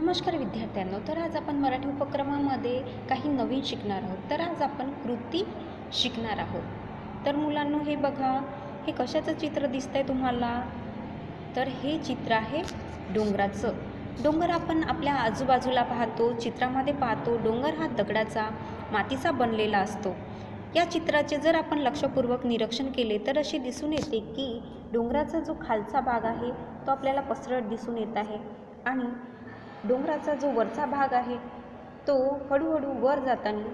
नमस्कार विद्यार्थ्यांनो, तर आज आपण मराठी उपक्रमामध्ये काही नवीन शिकणार आहोत। तर आज आपण कृती शिकणार आहोत। तर मुलांनो, हे बघा, हे कशाचं चित्र दिसतंय तुम्हाला? तर हे चित्र आहे डोंगराचं। डोंगर आपण आपल्या आजूबाजूला पाहतो, चित्रामध्ये पाहतो। डोंगर हा दगडाचा, मातीचा बनलेला असतो। या चित्राचे जर आपण लक्षपूर्वक निरीक्षण केले तर असे दिसून येते की डोंगराचा जो खालचा भाग आहे तो आपल्याला पसरट दिसून येत आहे आणि डोंगराचा जो वरचा भाग आहे तो हळूहळू वर जाताना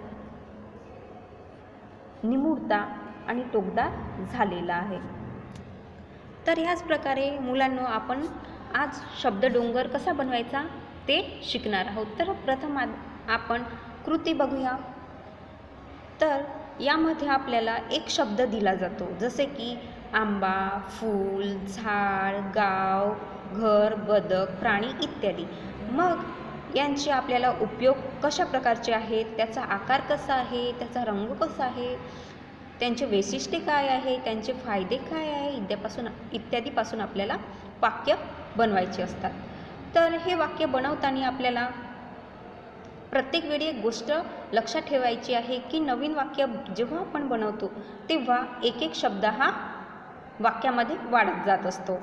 निमुळता आणि टोकदार झालेला आहे। तर ह्याच प्रकारे मुलांनो, आपण आज शब्द डोंगर कसा बनवायचा ते शिकणार आहोत। तर प्रथम आपण कृती बघूया। तर यामध्ये आपल्याला एक शब्द दिला जातो, जसे की आंबा, फूल, झाड, गाव, घर, बदक, प्राणी इत्यादी। मग यांचे आपल्याला उपयोग कशा प्रकारचे आहेत, त्याचा आकार कसा आहे, त्याचा रंग कसा आहे, त्यांचे वैशिष्ट्ये काय आहे, त्यांचे फायदे काय आहे इत्यादीपासून आपल्याला वाक्य बनवायचे असतात। तर हे वाक्य बनवताना आपल्याला प्रत्येक वेळी एक गोष्ट लक्षात ठेवायची आहे की नवीन वाक्य जेव्हा आपण बनवतो तेव्हा एक एक शब्द हा वाक्यामध्ये वाढत जात असतो।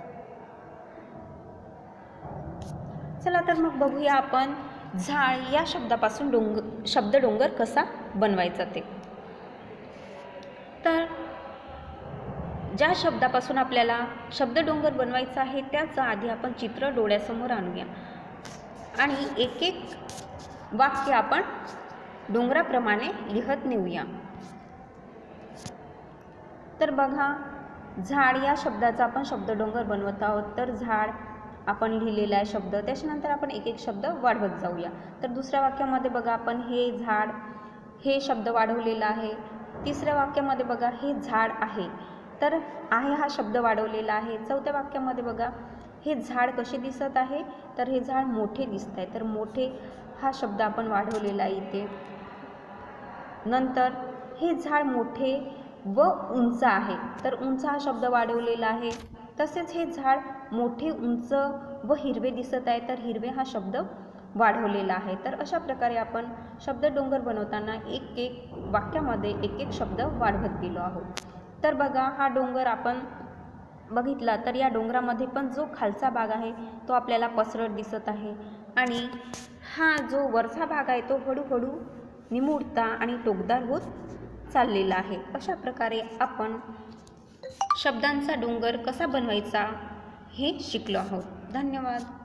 चला तर मग बघूया आपण झाड या शब्दापासून शब्द डोंगर कसा बनवायचा ते। तर ज्या शब्दापासून आपल्याला शब्द डोंगर बनवायचा आहे त्याचं आधी आपण चित्र डोळ्यासमोर आणूया आणि एक एक वाक्य आपण डोंगराप्रमाणे लिहत नेऊया। तर बघा, झाड या शब्दाचा आपण शब्द डोंगर बनवत आहोत। तर झाड आपण लिहिलेला आहे शब्द, त्याच्यानंतर आपण एक एक शब्द वाढवत जाऊया। तर दुसऱ्या वाक्यामध्ये बघा, आपण हे झाड हे शब्द वाढवलेला आहे। तिसऱ्या वाक्यामध्ये बघा, हे झाड आहे, तर आहे हा शब्द वाढवलेला आहे। चौथ्या वाक्यामध्ये बघा, हे झाड कसे दिसत आहे, तर हे झाड मोठे दिसत आहे, तर मोठे हा शब्द आपण वाढवलेला आहे इथे। नंतर हे झाड मोठे व उंच आहे, तर उंच हा शब्द वाढवलेला आहे। तसेच हे झाड मोठे, उंच व हिरवे दिसत आहे, तर हिरवे हा शब्द वाढवलेला आहे। तर अशा प्रकारे आपण शब्द डोंगर बनवताना एक एक वाक्यामध्ये एक एक शब्द वाढवत गेलो आहोत। तर बघा, हा डोंगर आपण बघितला तर या डोंगरामध्ये पण जो खालचा भाग आहे तो आपल्याला पसरट दिसत आहे आणि हा जो वरचा भाग आहे तो हळूहळू निमुळता आणि टोकदार होत चाललेला आहे। अशा प्रकारे आपण शब्दांचा डोंगर कसा बनवायचा हे शिकलो आहोत। धन्यवाद।